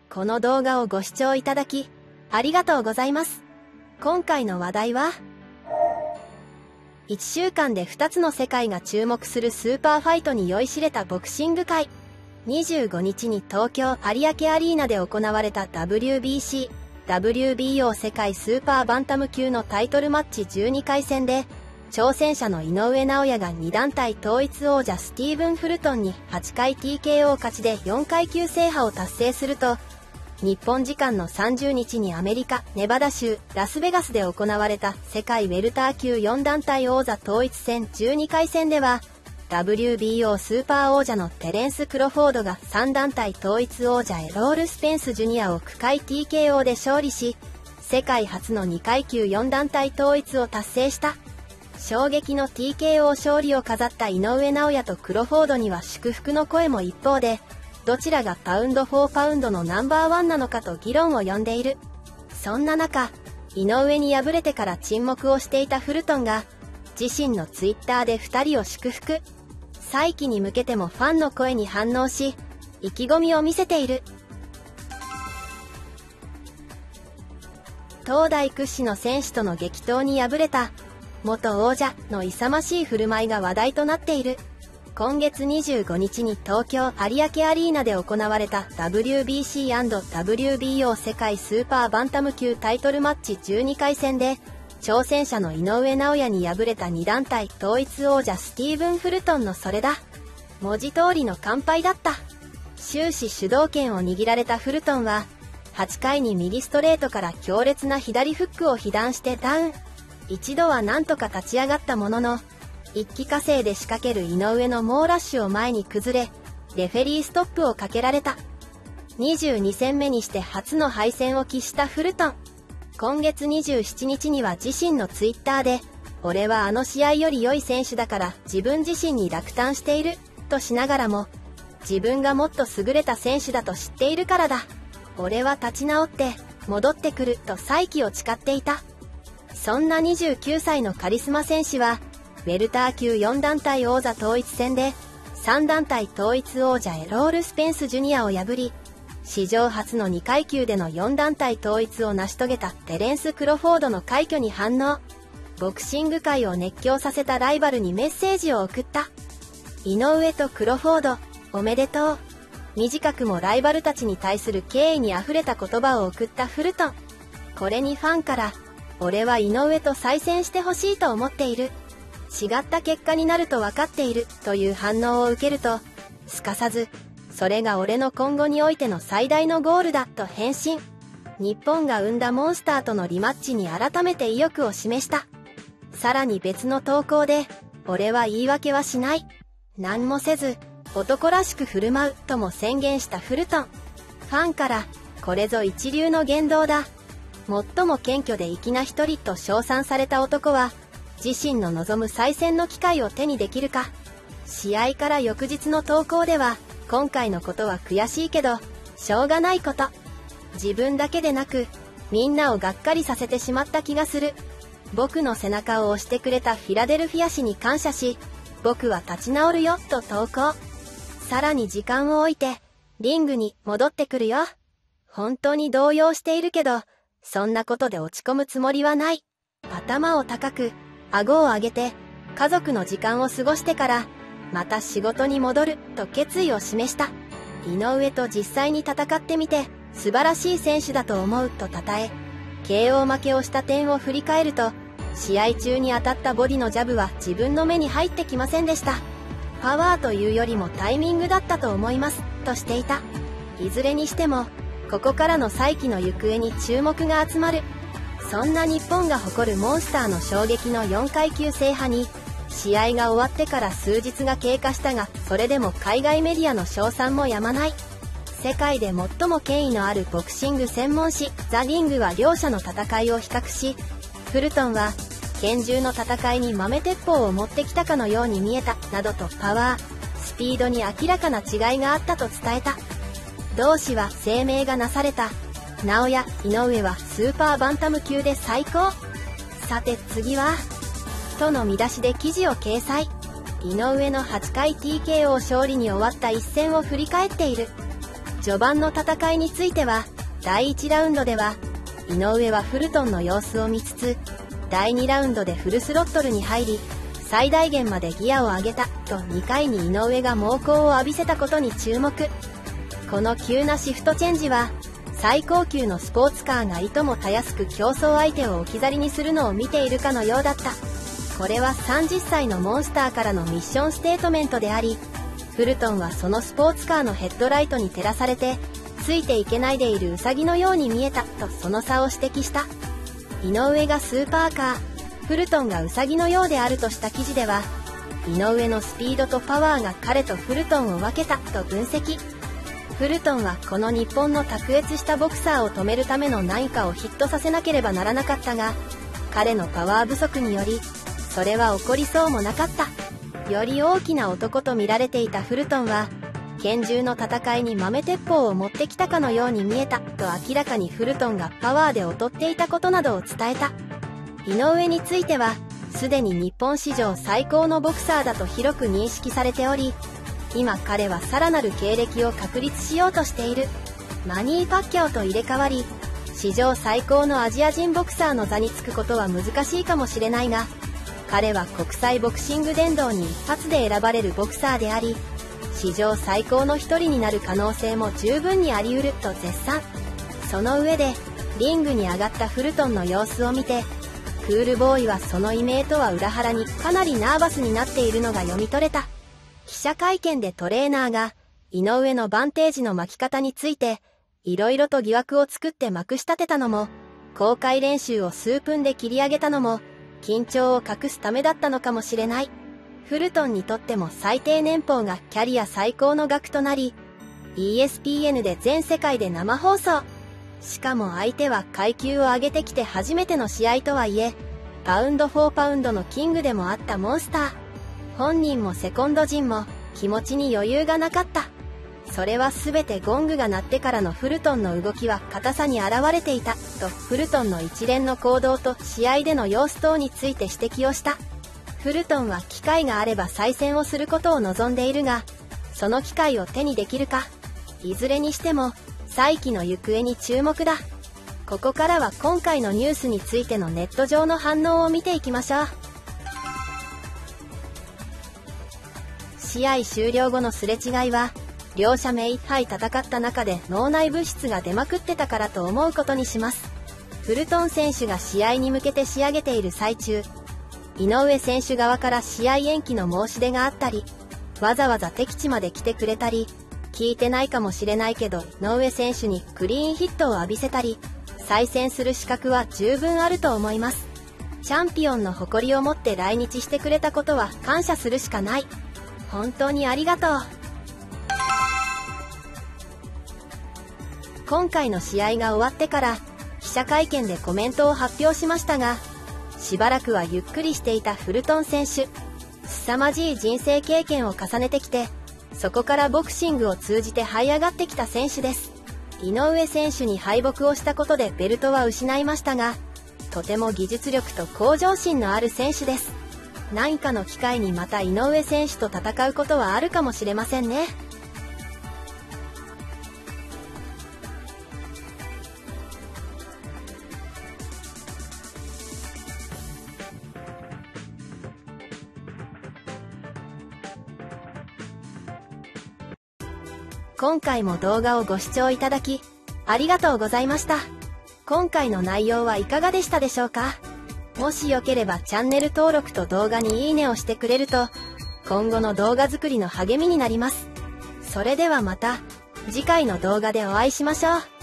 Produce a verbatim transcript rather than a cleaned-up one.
この動画をご視聴いただき、ありがとうございます。今回の話題は、いっしゅうかんでふたつの世界が注目するスーパーファイトに酔いしれたボクシング界。にじゅうごにちに東京有明アリーナで行われた ダブリュービーシー、ダブリュービーオー 世界スーパーバンタム級のタイトルマッチじゅうにかい戦で、挑戦者の井上尚弥がに団体統一王者スティーブン・フルトンにはちかい ティーケーオー 勝ちでよんかい級制覇を達成すると、日本時間のさんじゅうにちにアメリカ・ネバダ州ラスベガスで行われた世界ウェルター級よん団体王座統一戦じゅうにかい戦では、ダブリュービーオー スーパー王者のテレンス・クロフォードがさん団体統一王者エロール・スペンス・ジュニアを区界 ティーケーオー で勝利し、世界初のにかい級よん団体統一を達成した。衝撃の ティーケーオー 勝利を飾った井上尚弥とクロフォードには祝福の声も一方で、どちらがパウンド・フォー・パウンドのナンバーワンなのかと議論を呼んでいる。そんな中、井上に敗れてから沈黙をしていたフルトンが、自身のツイッターでふたりを祝福。再起に向けてもファンの声に反応し、意気込みを見せている。当代屈指の選手との激闘に敗れた、元王者の勇ましい振る舞いが話題となっている。今月にじゅうごにちに東京有明アリーナで行われた ダブリュービーシー& ダブリュービーオー 世界スーパーバンタム級タイトルマッチじゅうにかい戦で、挑戦者の井上尚弥に敗れたに団体統一王者スティーブン・フルトンのそれだ。文字通りの完敗だった。終始主導権を握られたフルトンは、はちかいに右ストレートから強烈な左フックを被弾してダウン。一度はなんとか立ち上がったものの、一気呵成で仕掛ける井上の猛ラッシュを前に崩れ、レフェリーストップをかけられた。にじゅうに戦目にして初の敗戦を喫したフルトン。今月にじゅうしちにちには自身のツイッターで、俺はあの試合より良い選手だから自分自身に落胆している、としながらも、自分がもっと優れた選手だと知っているからだ。俺は立ち直って戻ってくると再起を誓っていた。そんなにじゅうきゅうさいのカリスマ選手は、ウェルター級よん団体王座統一戦でさん団体統一王者エロール・スペンス・ジュニアを破り、史上初のにかい級でのよん団体統一を成し遂げたテレンス・クロフォードの快挙に反応。ボクシング界を熱狂させたライバルにメッセージを送った。井上とクロフォード、おめでとう。短くもライバルたちに対する敬意にあふれた言葉を送ったフルトン。これにファンから、俺は井上と再戦してほしいと思っている。違った結果になると分かっているという反応を受けると、すかさず、それが俺の今後においての最大のゴールだと返信。日本が生んだモンスターとのリマッチに改めて意欲を示した。さらに別の投稿で、俺は言い訳はしない。何もせず、男らしく振る舞うとも宣言したフルトン。ファンから、これぞ一流の言動だ。最も謙虚で粋な一人と称賛された男は、自身の望む再戦の機会を手にできるか。試合から翌日の投稿では、今回のことは悔しいけど、しょうがないこと。自分だけでなく、みんなをがっかりさせてしまった気がする。僕の背中を押してくれたフィラデルフィア市に感謝し、僕は立ち直るよ、と投稿。さらに時間を置いて、リングに戻ってくるよ。本当に動揺しているけど、そんなことで落ち込むつもりはない。頭を高く、顎を上げて、家族の時間を過ごしてから、また仕事に戻る、と決意を示した。井上と実際に戦ってみて、素晴らしい選手だと思う、と称え、ケーオー 負けをした点を振り返ると、試合中に当たったボディのジャブは自分の目に入ってきませんでした。パワーというよりもタイミングだったと思います、としていた。いずれにしても、ここからの再起の行方に注目が集まる。そんな日本が誇るモンスターの衝撃のよんかい級制覇に、試合が終わってから数日が経過したが、それでも海外メディアの称賛もやまない。世界で最も権威のあるボクシング専門誌ザ・リングは両者の戦いを比較し、フルトンは拳銃の戦いに豆鉄砲を持ってきたかのように見えたなどとパワー、スピードに明らかな違いがあったと伝えた。同誌は声明がなされた。尚弥、井上はスーパーバンタム級で最高。さて次はとの見出しで記事を掲載。井上のはちかい ティーケーオー 勝利に終わった一戦を振り返っている。 序盤の戦いについては、だいいちラウンドでは井上はフルトンの様子を見つつ、だいにラウンドでフルスロットルに入り、最大限までギアを上げたとにかいに井上が猛攻を浴びせたことに注目。この急なシフトチェンジは、最高級のスポーツカーがいともたやすく競争相手を置き去りにするのを見ているかのようだった。これはさんじゅっさいのモンスターからのミッションステートメントであり、フルトンはそのスポーツカーのヘッドライトに照らされて、ついていけないでいるウサギのように見えたとその差を指摘した。井上がスーパーカー、フルトンがウサギのようであるとした記事では、井上のスピードとパワーが彼とフルトンを分けたと分析。フルトンはこの日本の卓越したボクサーを止めるための何かをヒットさせなければならなかったが、彼のパワー不足によりそれは起こりそうもなかった。より大きな男と見られていたフルトンは、拳銃の戦いに豆鉄砲を持ってきたかのように見えたと明らかにフルトンがパワーで劣っていたことなどを伝えた。井上についてはすでに日本史上最高のボクサーだと広く認識されており、今彼はさらなる経歴を確立しようとしている。マニー・パッキャオと入れ替わり、史上最高のアジア人ボクサーの座につくことは難しいかもしれないが、彼は国際ボクシング殿堂に一発で選ばれるボクサーであり、史上最高の一人になる可能性も十分にあり得ると絶賛。その上でリングに上がったフルトンの様子を見て、クールボーイはその異名とは裏腹にかなりナーバスになっているのが読み取れた。記者会見でトレーナーが井上のバンテージの巻き方についていろいろと疑惑を作ってまくし立てたのも、公開練習を数分で切り上げたのも緊張を隠すためだったのかもしれない。フルトンにとっても最低年俸がキャリア最高の額となり、 イーエスピーエヌ で全世界で生放送。しかも相手は階級を上げてきて初めての試合とはいえ、パウンドフォーパウンドのキングでもあったモンスター。本人もセコンド陣も気持ちに余裕がなかった。それは全てゴングが鳴ってからのフルトンの動きは硬さに現れていたと、フルトンの一連の行動と試合での様子等について指摘をした。フルトンは機会があれば再戦をすることを望んでいるが、その機会を手にできるか。いずれにしても再起の行方に注目だ。ここからは今回のニュースについてのネット上の反応を見ていきましょう。試合終了後のすれ違いは、両者目いっぱい戦った中で脳内物質が出まくってたからと思うことにします。フルトン選手が試合に向けて仕上げている最中、井上選手側から試合延期の申し出があったり、わざわざ敵地まで来てくれたり、聞いてないかもしれないけど井上選手にクリーンヒットを浴びせたり、再戦する資格は十分あると思います。チャンピオンの誇りを持って来日してくれたことは感謝するしかない。本当にありがとう。今回の試合が終わってから記者会見でコメントを発表しましたが、しばらくはゆっくりしていたフルトン選手。凄まじい人生経験を重ねてきて、そこからボクシングを通じて這い上がってきた選手です。井上選手に敗北をしたことでベルトは失いましたが、とても技術力と向上心のある選手です。何かの機会にまた井上選手と戦うことはあるかもしれませんね。今回も動画をご視聴いただきありがとうございました。今回の内容はいかがでしたでしょうか？もしよければチャンネル登録と動画にいいねをしてくれると今後の動画作りの励みになります。それではまた次回の動画でお会いしましょう。